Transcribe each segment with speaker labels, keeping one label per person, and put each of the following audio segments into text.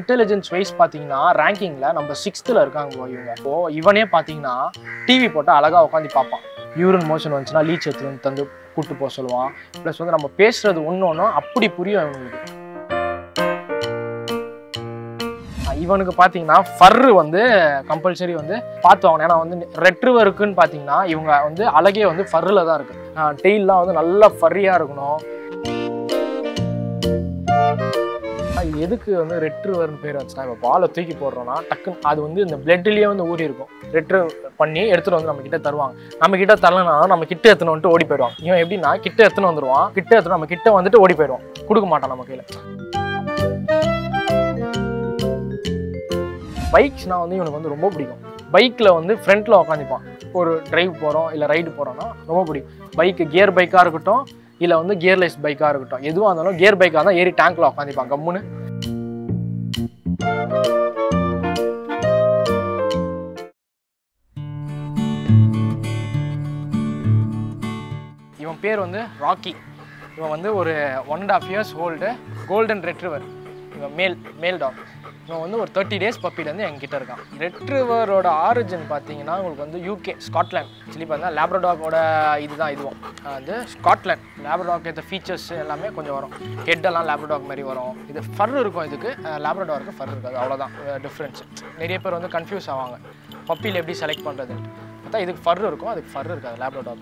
Speaker 1: Intelligence wise பார்த்தீங்கன்னா ரேங்கிங்கில் நம்ம 6th இருக்காங்க ப்ரோ இவங்க. இப்போ இவனே பார்த்தீங்கன்னா டிவி போட்டால் அழகாக உட்காந்து பார்ப்பான். யூரின் மோஷன் வந்துச்சுன்னா லீச் எடுத்து வந்து தந்து கூப்பிட்டு போக சொல்லுவான். ப்ளஸ் வந்து நம்ம பேசுறது ஒன்றும் அப்படி புரியும் இவங்களுக்கு. இவனுக்கு பார்த்தீங்கன்னா ஃபர்ரு வந்து கம்பல்சரி வந்து பார்த்து வாங்கணும். ஏன்னா வந்து ரெட்ரிவருக்குன்னு பார்த்தீங்கன்னா இவங்க வந்து அழகே வந்து ஃபர்ரில் தான் இருக்குது. டெய்லாம் வந்து நல்லா ஃபர்ரியாக இருக்கணும். எதுக்கு வந்து ரெட்ரிவர்னு பேர் வச்சுனா, இப்போ பாலை தூக்கி போடுறோம்னா டக்குன்னு அது வந்து இந்த பிளட்லேயே வந்து ஊறி இருக்கும். ரெட்ரிவ் பண்ணி எடுத்துகிட்டு வந்து நம்ம கிட்ட தருவாங்க. நம்ம கிட்ட தரலனா நம்ம கிட்ட எடுத்துன்னு வந்துட்டு ஓடி போயிடுவான். இவன் எப்படின்னா கிட்ட எடுத்துன்னு வந்துடுவான், கிட்ட எடுத்துன்னு நம்ம கிட்ட வந்துட்டு ஓடி போயிடுவான், கொடுக்க மாட்டான் நம்ம கையில். பைக்ஸ்னால் வந்து இவனுக்கு வந்து ரொம்ப பிடிக்கும். பைக்கில் வந்து ஃப்ரண்ட்டில் உட்காந்துப்பான். ஒரு டிரைவ் போகிறோம் இல்லை ரைடு போகிறோன்னா ரொம்ப பிடிக்கும். பைக்கு கியர் பைக்காக இருக்கட்டும் இல்லை வந்து கியர்லெஸ் பைக்காக இருக்கட்டும், எதுவாக இருந்தாலும் கியர் பைக்காக தான் ஏறி டேங்க்கில் உட்காந்துப்பான் கம்முன்னு. இவன் பேர் வந்து ராக்கி. இவன் வந்து ஒரு 1.5 years ஓல்டு கோல்டன் ரெட்ரிவர். இவன் மேல் டாக். இவன் வந்து ஒரு 30 days பப்பிலேருந்து எங்ககிட்ட இருக்கான். ரெட்ரிவரோட ஆரிஜின் பார்த்தீங்கன்னா உங்களுக்கு வந்து UK ஸ்காட்லாண்ட். ஆக்சுவலி பார்த்தீங்கன்னா லேப்ரடாகோட இதுவும் வந்து ஸ்காட்லாண்ட். லேப்ரடாக் ஏற்ற ஃபீச்சர்ஸ் எல்லாமே கொஞ்சம் வரும். ஹெட்டெல்லாம் லேப்ரடாக் மாதிரி வரும். இது ஃபர் இருக்கும், இதுக்கு லேப்ரடாருக்கு ஃபர் இருக்காது. அவ்வளோதான் டிஃப்ரென்ஸ். நிறைய பேர் வந்து கன்ஃபியூஸ் ஆவாங்க பப்பியில் எப்படி செலக்ட் பண்ணுறதுன்ட்டு. பார்த்தா இதுக்கு ஃபர் இருக்கும், அதுக்கு ஃபர் இருக்காது லேப்ரடாக்.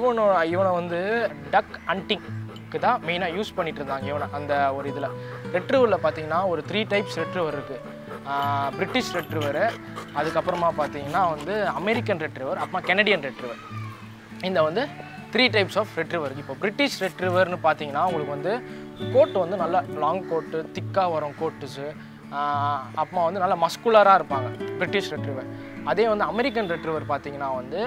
Speaker 1: இவனை வந்து டக் ஹண்டிங்க்கு தான் மெயினாக யூஸ் பண்ணிட்டு இருந்தாங்க இவனை. அந்த ஒரு இதில் ரெட்ரிவரில் பார்த்தீங்கன்னா ஒரு 3 types ரெட்ரிவர் இருக்குது. பிரிட்டிஷ் ரெட்ரிவரு, அதுக்கப்புறமா பார்த்தீங்கன்னா வந்து அமெரிக்கன் ரெட்ரிவர், அப்புறமா கெனடியன் ரெட்ரிவர். இந்த வந்து 3 types ஆஃப் ரெட்ரிவர். இப்போ பிரிட்டிஷ் ரெட்ரிவர்னு பார்த்தீங்கன்னா உங்களுக்கு வந்து கோட்டு வந்து நல்லா லாங் கோட்டு திக்காக வரும் கோட்டுஸு. அப்புறமா வந்து நல்லா மஸ்குலராக இருப்பாங்க பிரிட்டிஷ் ரெட்ரிவர். அதே வந்து அமெரிக்கன் ரெட்ரிவர் பார்த்தீங்கன்னா வந்து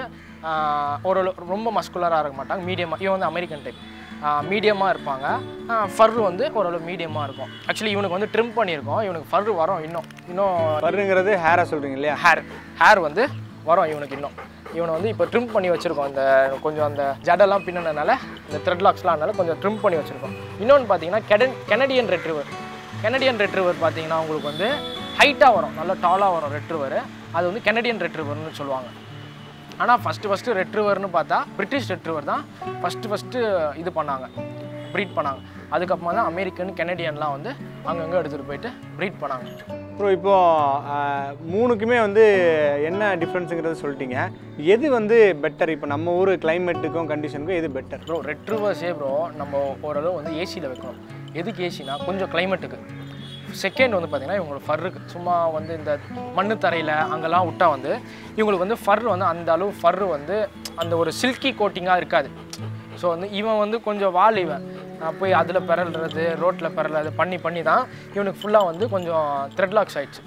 Speaker 1: ஒரு ரொம்ப மஸ்குலராக இருக்க மாட்டாங்க, மீடியமாக. இவன் வந்து அமெரிக்கன் டைப், மீடியமாக இருப்பாங்க. ஃபர்ரு வந்து ஓரளவு மீடியமாக இருக்கும். ஆக்சுவலி இவனுக்கு வந்து ட்ரிம் பண்ணியிருக்கோம். இவனுக்கு ஃபர்ரு வரும் இன்னும் ஃபர்ருங்கிறது ஹேரை சொல்கிறீங்க இல்லையா? ஹேர் வந்து வரும் இவனுக்கு இன்னும். இவனை வந்து இப்போ ட்ரிம் பண்ணி வச்சுருக்கோம். இந்த கொஞ்சம் அந்த ஜடெல்லாம் பின்னனால இந்த த்ரெட்லாக்ஸ்லாம் அதனால கொஞ்சம் ட்ரிம் பண்ணி வச்சுருக்கோம். இன்னொன்று பார்த்தீங்கன்னா கெனடியன் ரெட்ரிவர். கெனடியன் ரெட்ரிவர் பார்த்தீங்கன்னா உங்களுக்கு வந்து ஹைட்டாக வரும், நல்லா டாலாக வரும் ரெட்ரிவர். அது வந்து கெனடியன் ரெட்ரிவர்னு சொல்லுவாங்க. ஆனால் ஃபஸ்ட்டு ரெட்ரிவர்னு பார்த்தா பிரிட்டிஷ் ரெட்ரிவர் தான் ஃபஸ்ட்டு இது பண்ணாங்க, ப்ரீட் பண்ணாங்க. அதுக்கப்புறமா தான் அமெரிக்கன் கெனடியன்லாம் வந்து அங்கங்கே எடுத்துகிட்டு போயிட்டு ப்ரீட் பண்ணாங்க.
Speaker 2: அப்புறம் இப்போது 3க்குமே வந்து என்ன டிஃப்ரென்ஸுங்கிறத சொல்லிட்டீங்க. எது வந்து பெட்டர் இப்போ நம்ம ஊர் கிளைமேட்டுக்கும் கண்டிஷனுக்கும் எது பெட்டர்?
Speaker 1: ப்ரோ ரெட்ரிவர்ஸே ப்ரோ நம்ம ஓரளவு வந்து ஏசியில் வைக்கணும். எதுக்கு ஏசினா கொஞ்சம் கிளைமேட்டுக்கு. செகண்ட் வந்து பார்த்திங்கன்னா இவங்களோட ஃபர்ருக்கு சும்மா வந்து இந்த மண்ணு தரையில் அங்கெல்லாம் விட்டால் வந்து இவங்களுக்கு வந்து ஃபர் வந்து அந்த அளவு ஃபர்ரு வந்து அந்த ஒரு சில்கி கோட்டிங்காக இருக்காது. ஸோ வந்து இவன் வந்து கொஞ்சம் இவன் போய் அதில் பெறல்றது ரோட்டில் பெறல்றது பண்ணி தான் இவனுக்கு ஃபுல்லாக வந்து கொஞ்சம் த்ரெட்லாக்ஸ் ஆகிடுச்சு.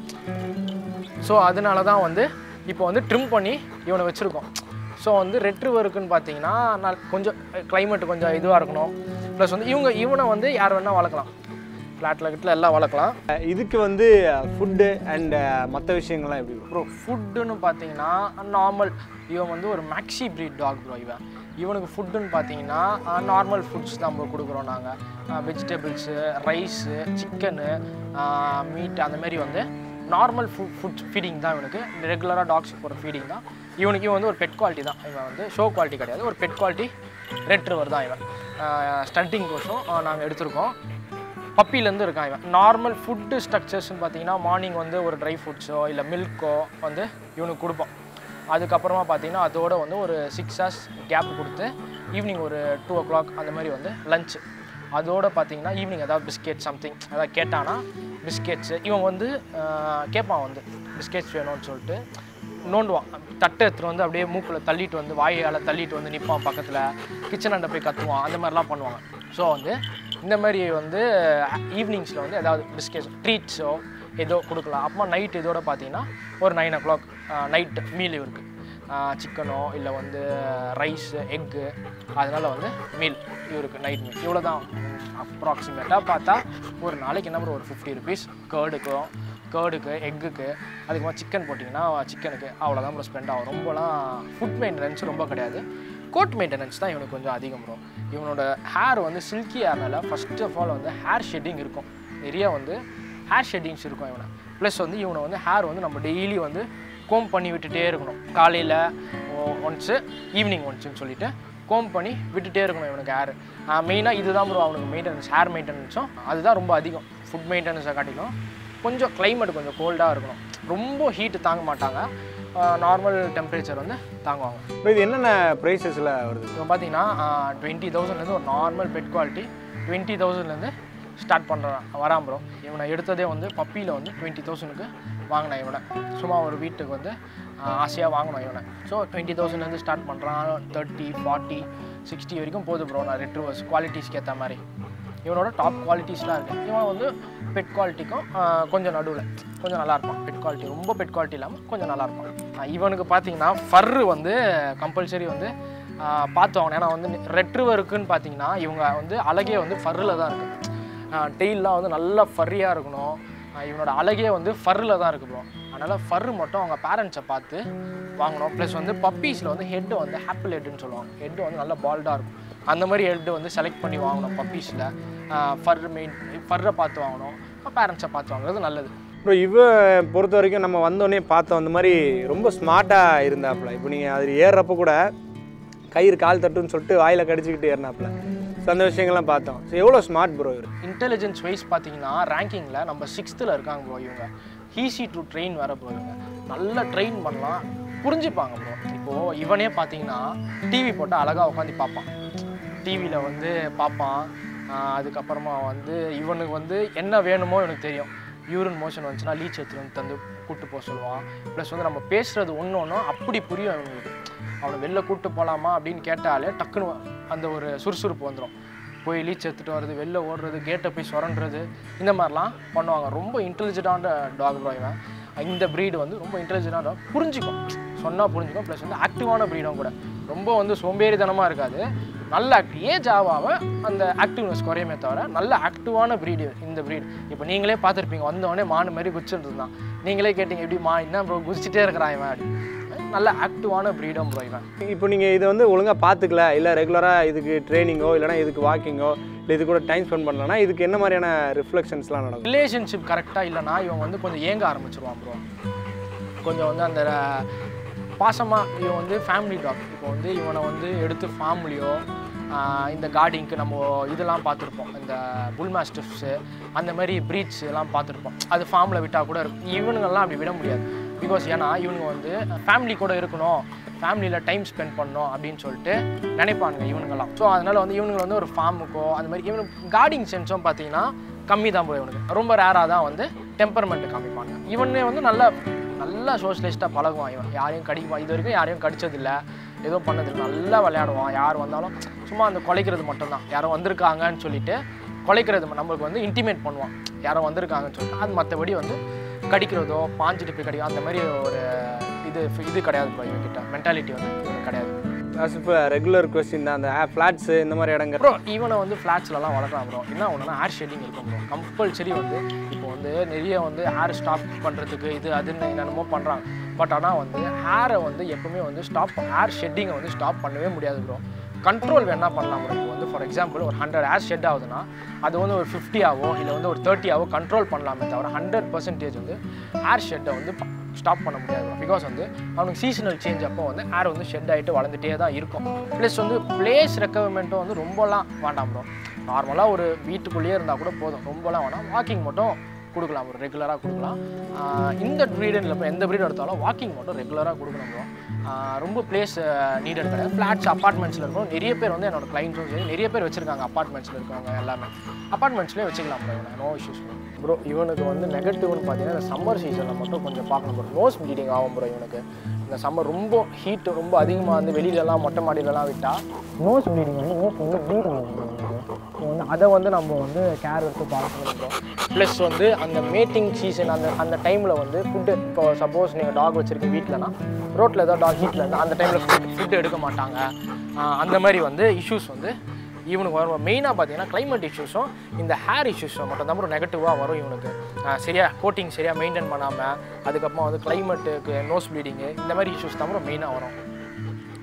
Speaker 1: ஸோ அதனால தான் வந்து இப்போ வந்து ட்ரிம் பண்ணி இவனை வச்சுருக்கோம். ஸோ வந்து ரெட்ரிவருக்குன்னு பார்த்தீங்கன்னா கொஞ்சம் கிளைமேட்டு கொஞ்சம் இதுவாக இருக்கணும். ப்ளஸ் வந்து இவனை வந்து யார் வேணால் வளர்க்கலாம், ஃப்ளாட்டில் கிட்ட எல்லாம் வளர்க்கலாம்.
Speaker 2: இதுக்கு வந்து ஃபுட்டு அண்ட் மற்ற விஷயங்கள்லாம் எப்படி
Speaker 1: ப்ரோ? ஃபுட்டுன்னு பார்த்தீங்கன்னா நார்மல். இவன் வந்து ஒரு மேக்ஸி ப்ரீட் டாக் ப்ரோ. இவனுக்கு ஃபுட்டுன்னு பார்த்தீங்கன்னா நார்மல் ஃபுட்ஸ் தான் ப்ரோ கொடுக்குறோம் நாங்கள். வெஜிடபிள்ஸு, ரைஸு, சிக்கனு, மீட் அந்த மாதிரி வந்து நார்மல் ஃபுட் ஃபீடிங் தான் இவனுக்கு. ரெகுலராக டாக்ஸ் போகிற ஃபீடிங் தான் இவன் வந்து ஒரு பெட் குவாலிட்டி தான். இவன் வந்து ஷோ குவாலிட்டி கிடையாது, ஒரு பெட் குவாலிட்டி ரெட்ரிவர் தான் இவன். ஸ்டண்டிங் கோர்ஸும் நாங்கள் எடுத்திருக்கோம். பப்பிலேருந்து இருக்கான் இவன். நார்மல் ஃபுட்டு ஸ்ட்ரக்சர்ஸ்ன்னு பார்த்தீங்கன்னா மார்னிங் வந்து ஒரு ட்ரை ஃப்ரூட்ஸோ இல்லை மில்க்கோ வந்து இவனுக்கு கொடுப்போம். அதுக்கப்புறமா பார்த்தீங்கன்னா அதோட வந்து ஒரு 6 hours கேப் கொடுத்து ஈவினிங் ஒரு 2 o'clock அந்த மாதிரி வந்து லஞ்சு. அதோடு பார்த்தீங்கன்னா ஈவினிங் ஏதாவது பிஸ்கெட் சம்திங் ஏதாவது கேட்டானா பிஸ்கெட்ஸு இவன் வந்து கேட்பான், வந்து பிஸ்கெட்ஸ் வேணும்னு சொல்லிட்டு நோண்டுவான். தட்டை எடுத்துகிட்டு வந்து அப்படியே மூக்கில் தள்ளிட்டு வந்து வாயால் தள்ளிட்டு வந்து நிற்பான் பக்கத்தில். கிச்சன் அண்டை போய் கற்றுவான், அந்த மாதிரிலாம் பண்ணுவாங்க. ஸோ வந்து இந்த மாதிரி வந்து ஈவினிங்ஸில் வந்து ஏதாவது பிஸ்கெட்ஸ் ட்ரீட்ஸோ ஏதோ கொடுக்கலாம். அப்புறமா நைட் இதோட பார்த்தீங்கன்னா ஒரு 9 o'clock நைட் மீல் இருக்குது. சிக்கனோ இல்லை வந்து ரைஸு எக்கு, அதனால் வந்து மீல் இவருக்கு நைட் மீல். இவ்வளோ தான் அப்ராக்சிமேட்டாக பார்த்தா ஒரு நாளைக்கு என்ன ஒரு 50 rupees கேர்டுக்கு எக்குக்கு. அதுக்கப்புறம் சிக்கன் போட்டிங்கன்னா சிக்கனுக்கு அவ்வளோதான் ப்ரோ ஸ்பெண்ட் ஆகும். ரொம்பலாம் ஃபுட் மெயின்டெனன்ஸ் ரொம்ப கிடையாது. கோட் மெயின்டெனன்ஸ் தான் இவனுக்கு கொஞ்சம் அதிகம் வரும். இவனோட ஹேர் வந்து சில்கி ஹேர்னால ஃபர்ஸ்ட் ஆஃப் ஆல் வந்து ஹேர் ஷெட்டிங் இருக்கும் நிறையா. வந்து ஹேர் ஷெட்டிங்ஸ் இருக்கும் இவனை. ப்ளஸ் வந்து இவனை வந்து ஹேர் வந்து நம்ம டெய்லி வந்து கோம் பண்ணி விட்டுட்டே இருக்கணும். காலையில் ஒன்ஸு ஈவினிங் ஒன்ஸுன்னு சொல்லிட்டு கோம் பண்ணி விட்டுட்டே இருக்கணும் இவனுக்கு ஹேர். மெயினாக இதுதான் ப்ரோ அவனுக்கு மெயின்டெனன்ஸ், ஹேர் மெயின்டெனன்ஸும் அதுதான் ரொம்ப அதிகம். ஃபுட் மெயின்டெனன்ஸை காட்டிலும் கொஞ்சம் கிளைமேட் கொஞ்சம் கோல்டாக இருக்கணும். ரொம்ப ஹீட்டு தாங்க மாட்டாங்க, நார்மல் டெம்பரேச்சர் வந்து தாங்குவாங்க.
Speaker 2: இப்போ இது என்னென்ன ப்ரைஸஸில் வருது?
Speaker 1: இப்போ பார்த்தீங்கன்னா 20,000லேருந்து ஒரு நார்மல் பெட் குவாலிட்டி 20,000லேருந்து ஸ்டார்ட் பண்ணுறான் வரான் ப்ரோ. இவனை எடுத்ததே வந்து பப்பியில் வந்து 20,000க்கு வாங்கினேன் இவனை. சும்மா ஒரு வீட்டுக்கு வந்து ஆசையாக வாங்கினோம் இவனை. ஸோ 20,000லேருந்து ஸ்டார்ட் பண்ணுறான். 30, 40, 60 வரைக்கும் போகுது ப்ரோ. நான் ரெட்ரிவர்ஸ் குவாலிட்டிஸ்க்கு ஏற்ற மாதிரி இவனோட டாப் குவாலிட்டிஸ்லாம் இருக்குது. இவன் வந்து பெட் குவாலிட்டிக்கும் கொஞ்சம் நடுவில் கொஞ்சம் நல்லாயிருப்பான். பெட் குவாலிட்டி ரொம்ப பெட் குவாலிட்டி இல்லாமல் கொஞ்சம் நல்லாயிருப்பான். இவனுக்கு பார்த்தீங்கன்னா ஃபர்ரு வந்து கம்பல்சரி வந்து பார்த்து வாங்கணும். ஏன்னா வந்து ரெட்ரிவருக்குன்னு பார்த்தீங்கன்னா இவங்க வந்து அழகே வந்து ஃபர்ரில் தான் இருக்குது. டெய்லாம் வந்து நல்லா ஃபர்ரியாக இருக்கணும். இவனோட அழகே வந்து ஃபர்ரில் தான் இருக்குது ப்ரோ. அதனால் ஃபர்ரு மட்டும் அவங்க பேரண்ட்ஸை பார்த்து வாங்கணும். ப்ளஸ் வந்து பப்பீஸில் வந்து ஹெட்டு வந்து ஆப்பிள் ஹெட்டுன்னு சொல்லுவாங்க. ஹெட்டு வந்து நல்லா பால்டாக இருக்கும். அந்த மாதிரி ஹெட்டு வந்து செலக்ட் பண்ணி வாங்கணும் பப்பீஸில். ஃபர்ரை பார்த்து வாங்கணும், பேரண்ட்ஸை பார்த்து வாங்குறது நல்லது.
Speaker 2: இப்போ இவன் பொறுத்த வரைக்கும் நம்ம வந்தோடனே பார்த்தோம் அந்த மாதிரி ரொம்ப ஸ்மார்ட்டாக இருந்தாப்புல. இப்போ நீங்கள் அது ஏறுறப்போ கூட கயிறு கால் தட்டுன்னு சொல்லிட்டு வாயில் கடிச்சிக்கிட்டு ஏறினாப்புல. ஸோ அந்த விஷயங்கள்லாம் பார்த்தோம். ஸோ எவ்வளோ ஸ்மார்ட் ப்ரோ இவர்.
Speaker 1: இன்டெலிஜென்ஸ் வைஸ் பார்த்தீங்கன்னா ரேங்கிங்கில் நம்ம 6th இருக்காங்க ப்ரோ. இவங்க ஈஸி டு ட்ரெயின் வர ப்ரோ. இவங்க நல்லா ட்ரெயின் பண்ணலாம், புரிஞ்சுப்பாங்க ப்ரோ. இப்போது இவனே பார்த்தீங்கன்னா டிவி போட்டால் அழகாக உட்காந்து பார்ப்பான். டிவியில் வந்து பார்ப்பான். அதுக்கப்புறமா வந்து இவனுக்கு வந்து என்ன வேணுமோ எனக்கு தெரியும். யூரின் மோஷன் வந்துச்சுன்னா லீச் எடுத்துகிட்டு வந்து தந்து கூப்பிட்டு போக சொல்லுவான். ப்ளஸ் வந்து நம்ம பேசுகிறது ஒன்று ஒன்றும் அப்படி புரியும் அவங்களுக்கு. அவனை வெளில கூப்பிட்டு போகலாமா அப்படின்னு கேட்டாலே டக்குன்னு அந்த ஒரு சுறுசுறுப்பு வந்துடும். போய் லீச் எடுத்துகிட்டு வர்றது, வெளில ஓடுறது, கேட்டை போய் சுரண்டுறது, இந்த மாதிரிலாம் பண்ணுவாங்க. ரொம்ப இன்டெலிஜென்ட்டான டாக் ப்ரோ இவன். இந்த ப்ரீடு வந்து ரொம்ப இன்டெலிஜென்ட்டான டாக், புரிஞ்சிக்கும், சொன்னால் புரிஞ்சிக்கும். ப்ளஸ் வந்து ஆக்டிவான ப்ரீடும் கூட. ரொம்ப வந்து சோம்பேறித்தனமாக இருக்காது, நல்ல ஏஜ் ஆகாம அந்த ஆக்டிவ்னஸ் குறையுமே தவிர நல்ல ஆக்டிவான ப்ரீடு இந்த ப்ரீட். இப்போ நீங்களே பார்த்துருப்பீங்க, வந்தவொடனே மானு மாதிரி குதிச்சுட்டு இருந்தான். நீங்களே கேட்டிங்க எப்படி என்ன ப்ரோ குதிச்சுட்டே இருக்கிறான் இவன் அப்படி. நல்ல ஆக்டிவான ப்ரீடும் ப்ரோ இவன்.
Speaker 2: இப்போ நீங்கள் இதை வந்து ஒழுங்காக பார்த்துக்கல, இல்லை ரெகுலராக இதுக்கு ட்ரைனிங்கோ இல்லைனா இதுக்கு வாக்கிங்கோ இல்லை இது கூட டைம் ஸ்பெண்ட் பண்ணலன்னா இதுக்கு என்ன மாதிரியான ரிஃப்ளெக்ஷன்ஸ்லாம் நடக்கும்?
Speaker 1: ரிலேஷன்ஷிப் கரெக்டாக இல்லைனா இவன் வந்து கொஞ்சம் ஏங்க ஆரம்பிச்சிருவான் ப்ரோ. கொஞ்சம் வந்து அந்த பாசமாக இவன் வந்து ஃபேமிலி டாக். இப்போ வந்து இவனை வந்து எடுத்து ஃபார்ம்லேயோ இந்த கார்டிங்க்கு நம்ம இதெல்லாம் பார்த்துருப்போம், இந்த புல் மாஸ்டிஃப்ஸு அந்த மாதிரி ப்ரீட்ஸ் எல்லாம் பார்த்துருப்போம். அது ஃபார்மில் விட்டால் கூட இருக்கும். இவனுங்கெல்லாம் அப்படி விட முடியாது. பிகாஸ் ஏன்னா இவனுங்க வந்து ஃபேமிலி கூட இருக்கணும், ஃபேமிலியில் டைம் ஸ்பெண்ட் பண்ணணும் அப்படின்னு சொல்லிட்டு நினைப்பானுங்க இவனுங்கெல்லாம். ஸோ அதனால் வந்து இவனுங்களை வந்து ஒரு ஃபார்முக்கோ அந்த மாதிரி இவனுக்கு கார்டிங் சென்ஸும் பார்த்தீங்கன்னா கம்மி தான் போய் இவனுக்கு. ரொம்ப ரேராக தான் வந்து டெம்பர்மெண்ட்டு காமிப்பாங்க. இவனே வந்து நல்லா சோஷியலிஸ்ட்டாக பழகுவான். இவன் யாரையும் கடிக்குவான், இது வரைக்கும் யாரையும் கடிச்சதில்லை, எதுவும் பண்ணதில்லை, நல்லா விளையாடுவான். யார் வந்தாலும் சும்மா அந்த குலைக்கிறது மட்டும்தான். யாரோ வந்திருக்காங்கன்னு சொல்லிட்டு குலைக்கிறது நம்மளுக்கு வந்து இன்டிமேட் பண்ணுவான், யாரோ வந்திருக்காங்கன்னு சொல்லிட்டு. அது மற்றபடி வந்து கடிக்கிறதோ பாஞ்சிட்டு போய் கடிக்கும் அந்த மாதிரி ஒரு இது கிடையாது ப்ரோ. இவன்கிட்ட மென்டாலிட்டி வந்து இவனுக்கு கிடையாது.
Speaker 2: இப்போ ரெகுலர் கொஸ்டின் தான், அந்த ஃப்ளாட்ஸு இந்த மாதிரி இடங்கள்
Speaker 1: ப்ரோ. இவனை வந்து ஃப்ளாட்ஸ்லலாம் வளர்க்கலாம் ப்ரோ. என்ன ஒன்றுனா ஹேர் ஷெட்டிங் இருக்கும் ப்ரோ கம்பல்சரி. வந்து இப்போ வந்து நிறைய வந்து ஹேர் ஸ்டாப் பண்ணுறதுக்கு இது அதுன்னு என்னென்னமோ பண்ணுறாங்க. பட் ஆனால் வந்து ஹேரை வந்து எப்பவுமே வந்து ஹேர் ஷெட்டிங்கை வந்து ஸ்டாப் பண்ணவே முடியாது ப்ரோ. கண்ட்ரோல் வேணா பண்ணலாம் ப்ரோ. இப்போ வந்து ஃபார் எக்ஸாம்பிள் ஒரு 100 ஹேர் ஷெட் ஆகுதுன்னா அது வந்து ஒரு 50ஆவோ இல்லை வந்து ஒரு 30ஆவோ கண்ட்ரோல் பண்ணலாமே தவிர 100% வந்து ஹேர் ஷெட்டை வந்து ஸ்டாப் பண்ண முடியாது. பிகாஸ் வந்து அவனுக்கு சீசனல் சேஞ்ச் அப்போ வந்து ஹேர் வந்து ஷெட் ஆகிட்டு வளர்ந்துட்டே தான் இருக்கும். ப்ளஸ் வந்து பிளேஸ் ரெக்குவயர்மெண்ட்டும் வந்து ரொம்பலாம் வேண்டாம் ப்ரோ. நார்மலாக ஒரு வீட்டுக்குள்ளேயே இருந்தால் கூட போதும், ரொம்பலாம் வேணாம். வாக்கிங் மட்டும் கொடுக்கலாம் ப்ரோ, ரெகுலராக கொடுக்கலாம். இந்த ப்ரீடுன்னு இல்லை, எந்த ப்ரீட் எடுத்தாலும் வாக்கிங் மட்டும் ரெகுலராக கொடுக்கணும் ப்ரோ. ரொம்ப பிளேஸ் நீடட் கிடையாது. ஃப்ளாட்ஸ் அப்பார்ட்மெண்ட்ஸில் இருக்கும். நிறைய பேர் வந்து என்னோடய கிளைண்ட்ஸும் சரி நிறைய பேர் வச்சுருக்காங்க. அப்பார்ட்மெண்ட்ஸில் இருக்கவங்க எல்லாமே அப்பார்ட்மெண்ட்ஸ்லேயே வச்சுக்கலாம் ப்ரோ. No issues bro. இவனுக்கு வந்து நெகட்டிவ்னு பார்த்தீங்கன்னா இந்த சம்மர் சீசனில் மட்டும் கொஞ்சம் பார்க்கணும் ப்ரோ. நோஸ் ப்ளீடிங் ஆகும் ப்ரோ இவனுக்கு. இந்த சம்மர் ரொம்ப ஹீட்டு ரொம்ப அதிகமாக வந்து வெளியிலலாம் மொட்டை மாடியிலலாம் விட்டால் நோஸ் ப்ளீடிங் வந்து நோஸ் வந்து ப்ளீட் ஆகும் ப்ரோ. ஸோ வந்து அதை வந்து நம்ம வந்து கேர் எடுத்து பார்க்கணும் ப்ரோ. ப்ளஸ் வந்து அந்த மேட்டிங் சீசன் அந்த டைமில் வந்து ஃபுட்டு, இப்போ சப்போஸ் நீங்கள் டாக் வச்சுருக்கீங்க வீட்டிலனா ரோட்டில் ஏதாவது டாக் ஹீட்டில் இருந்தால் அந்த டைமில் ஃபுட்டு எடுக்க மாட்டாங்க. அந்த மாதிரி வந்து இஷ்யூஸ் வந்து இவனுக்கு வரும். மெயினாக பார்த்தீங்கன்னா கிளைமேட் இஷ்யூஸும் இந்த ஹேர் இஷ்யூஸும் மட்டும் தான் நெகட்டிவாக வரும் இவனுக்கு. சரியாக கோட்டிங் சரியாக மெயின்டைன் பண்ணாமல் அதுக்கப்புறமா வந்து கிளைமேட்டுக்கு நோஸ் ப்ளீடிங்கு இந்த மாதிரி இஷ்யூஸ் தான் மெயினாக வரும்.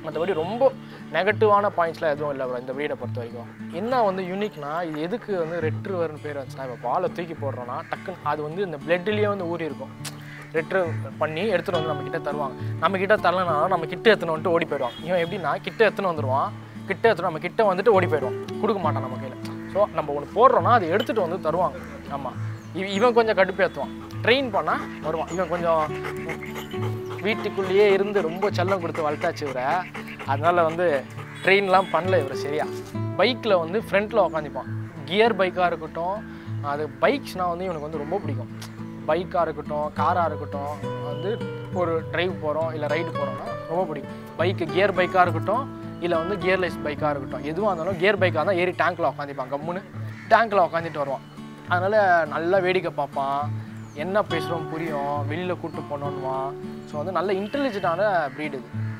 Speaker 1: மற்றபடி ரொம்ப நெகட்டிவான பாயிண்ட்ஸ்லாம் எதுவும் இல்லை ப்ரோ இந்த ப்ரீடை பொறுத்த வரைக்கும். என்ன வந்து யூனிக்னா இது எதுக்கு வந்து ரெட்ரிவர்னு பேர் வந்துச்சுன்னா, இப்போ பாலை தூக்கி போடுறோன்னா டக்குன்னு அது வந்து இந்த பிளட்லேயே வந்து ஊறி இருக்கும். ரெட்ரிவ் பண்ணி எடுத்துகிட்டு வந்து நம்மக்கிட்ட தருவாங்க. நம்மக்கிட்ட தரலனாலும் நம்ம கிட்ட எடுத்துன்னு வந்துட்டு ஓடி போயிடுவான். இவன் எப்படின்னா கிட்ட எடுத்துன்னு வந்துடுவான், கிட்ட எடுத்துட்டு நம்ம கிட்ட வந்துட்டு ஓடி போயிடுவான், கொடுக்க மாட்டான் நம்ம கையில். ஸோ நம்ம ஒன்று போடுறோன்னா அதை எடுத்துகிட்டு வந்து தருவாங்க. ஆமாம், இவன் கொஞ்சம் கடுப்பேற்றுவான், ட்ரெயின் பண்ணால் வருவான். இவன் கொஞ்சம் வீட்டுக்குள்ளேயே இருந்து ரொம்ப செல்லம் கொடுத்து வளர்த்தாச்சு இவரை, அதனால் வந்து ட்ரெயின்லாம் பண்ணல இவர் சரியா. பைக்கில் வந்து ஃப்ரண்ட்டில் உக்காந்துப்பான். கியர் பைக்காக இருக்கட்டும், அது பைக்ஸ்னால் வந்து இவனுக்கு வந்து ரொம்ப பிடிக்கும். பைக்காக இருக்கட்டும், காராக இருக்கட்டும், வந்து ஒரு ட்ரைவ் போகிறோம் இல்லை ரைடு போகிறோம்னா ரொம்ப பிடிக்கும். பைக்கு கியர் பைக்காக இருக்கட்டும் இல்லை வந்து கியர்லெஸ் பைக்காக இருக்கட்டும், எதுவாக இருந்தாலும் கியர் பைக்காக தான் ஏறி டேங்க்கில் உக்காந்துப்பான். கம்முன்னு டேங்க்கில் உக்காந்துட்டு வருவான். அதனால் நல்லா வேடிக்கை பார்ப்பான், என்ன பேசுகிறோம் புரியும், வெளியில் கூப்பிட்டு போனோன்னுவான். ஸோ வந்து நல்ல இன்டெலிஜென்ட்டான ப்ரீடு இது.